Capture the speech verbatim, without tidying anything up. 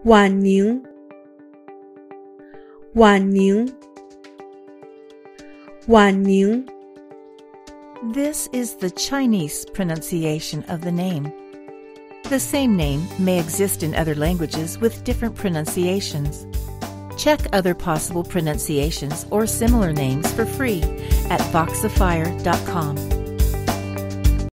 婉宁，婉宁，婉宁。 This is the Chinese pronunciation of the name. The same name may exist in other languages with different pronunciations. Check other possible pronunciations or similar names for free at voxifier dot com.